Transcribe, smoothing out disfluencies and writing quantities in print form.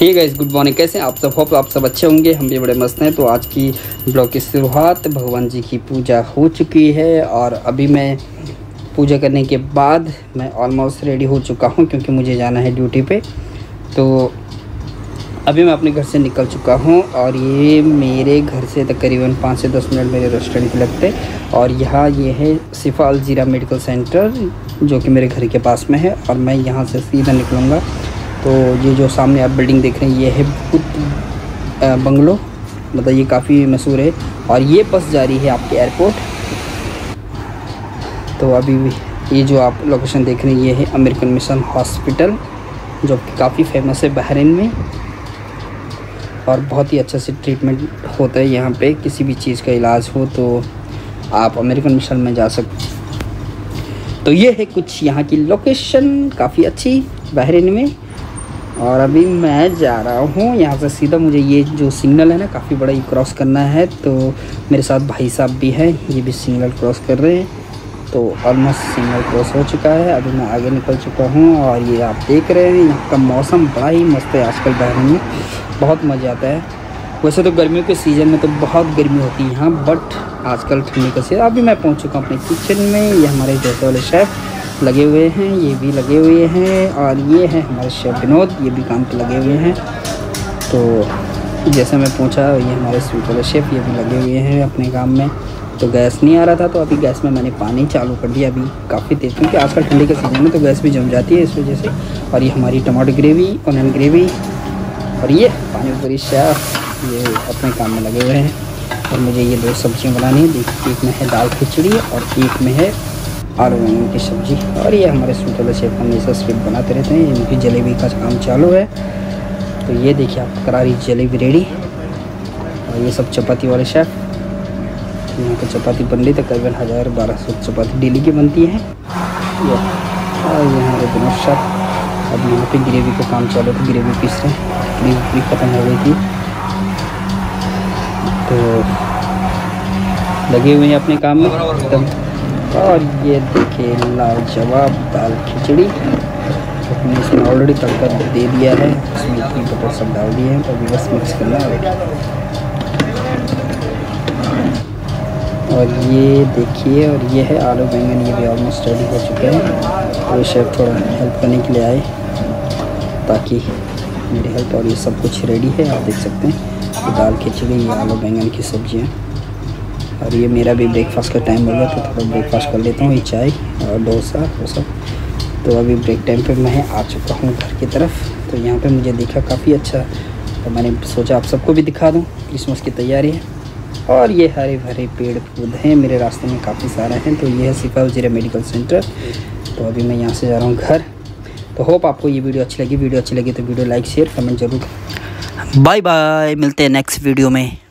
Hey guys, good morning. कैसे हैं आप सब? होप आप सब अच्छे होंगे, हम भी बड़े मस्त हैं। तो आज की ब्लॉग की शुरुआत, भगवान जी की पूजा हो चुकी है और अभी मैं पूजा करने के बाद मैं ऑलमोस्ट रेडी हो चुका हूं क्योंकि मुझे जाना है ड्यूटी पे। तो अभी मैं अपने घर से निकल चुका हूं और ये मेरे घर से तकरीबन 5 से 10 मिनट मेरे रेस्टोरेंट के लगते हैं। और यहाँ ये है शिफा अलजीरा मेडिकल सेंटर जो कि मेरे घर के पास में है और मैं यहाँ से सीधा निकलूँगा। तो ये जो सामने आप बिल्डिंग देख रहे हैं ये है भूत बंगलो, मतलब ये काफ़ी मशहूर है। और ये बस जा रही है आपके एयरपोर्ट। तो अभी ये जो आप लोकेशन देख रहे हैं ये है अमेरिकन मिशन हॉस्पिटल जो कि काफ़ी फेमस है बहरीन में और बहुत ही अच्छा से ट्रीटमेंट होता है यहाँ पे। किसी भी चीज़ का इलाज हो तो आप अमेरिकन मिशन में जा सकते। तो ये है कुछ यहाँ की लोकेशन, काफ़ी अच्छी बहरीन में। और अभी मैं जा रहा हूँ यहाँ से सीधा, मुझे ये जो सिग्नल है ना काफ़ी बड़ा, ये क्रॉस करना है। तो मेरे साथ भाई साहब भी हैं, ये भी सिग्नल क्रॉस कर रहे हैं। तो ऑलमोस्ट सिग्नल क्रॉस हो चुका है, अभी मैं आगे निकल चुका हूँ। और ये आप देख रहे हैं यहाँ का मौसम बड़ा ही मस्त है आजकल बहरीन में, बहुत मज़ा आता है। वैसे तो गर्मियों के सीज़न में तो बहुत गर्मी होती है यहाँ, बट आजकल ठंडी का सीज़न। अभी मैं पहुँच चुका हूँ अपने किचन में। ये हमारे डोसे वाले शेफ़ लगे हुए हैं, ये भी लगे हुए हैं। और ये है हमारे शेफ़ विनोद, ये भी काम पे लगे हुए हैं। तो जैसे मैं पूछा, ये हमारे स्वीट वाले शेफ़ ये भी लगे हुए हैं अपने काम में। तो गैस नहीं आ रहा था तो अभी गैस में मैंने पानी चालू कर दिया अभी काफ़ी तेज़, क्योंकि आजकल ठंडी के सीज़न में तो गैस भी जम जाती है इस वजह से। और ये हमारी टमाटर ग्रेवी, ऑनियन ग्रेवी और ये पानी पूरी शेफ़ ये अपने काम में लगे हुए हैं। और मुझे ये 2 सब्जियाँ बनानी है, देखिए एक में है दाल खिचड़ी और एक में है आलू बैंगन की सब्ज़ी। और ये हमारे स्वीट वाले शेफ़ हमेशा स्वीट बनाते रहते हैं, इनकी जलेबी का काम चालू है। तो ये देखिए आप करारी जलेबी रेडी। और ये सब चपाती वाले शेफ़, यहाँ पर चपाती बन रही तकरीबन 1000-1200 चपाती डेली की बनती है। और ये हमारे विनोद शेफ़, अब यहाँ पे ग्रेवी का काम चालू है, ग्रेवी पीस रहे हैं, ग्रेवी ख़त्म हो गई थी। तो लगे हुए हैं अपने काम में एकदम। और ये देखिए लाजवाब दाल खिचड़ी, अपने इसमें ऑलरेडी तड़का दे दिया है, इसमें घी बटर सब डाल दिए हैं। तो अभी बस मिक्स करना है। और ये देखिए, और ये है आलू बैंगन, ये भी ऑलमोस्ट रेडी हो चुके हैं। तो शेफ़ थोड़ा हेल्प करने के लिए आए ताकि मेरी हेल्प। और ये सब कुछ रेडी है, आप देख सकते हैं। ये दाल खिचड़ी, ये आलू बैंगन की सब्जियाँ। और ये मेरा भी ब्रेकफास्ट का टाइम हो गया तो थोड़ा ब्रेकफास्ट कर लेता हूँ, ये चाय और डोसा वो सब। तो अभी ब्रेक टाइम पे मैं आ चुका हूँ घर की तरफ। तो यहाँ पे मुझे दिखा काफ़ी अच्छा, तो मैंने सोचा आप सबको भी दिखा दूँ। क्रिसमस की तैयारी है और ये हरे भरे पेड़ पौधे हैं मेरे रास्ते में काफ़ी सारे हैं। तो ये है शिफा अलजीरा मेडिकल सेंटर। तो अभी मैं यहाँ से जा रहा हूँ घर। तो होप आपको ये वीडियो अच्छी लगी। वीडियो अच्छी लगी तो वीडियो लाइक शेयर कमेंट जरूर। बाय बाय, मिलते हैं नेक्स्ट वीडियो में।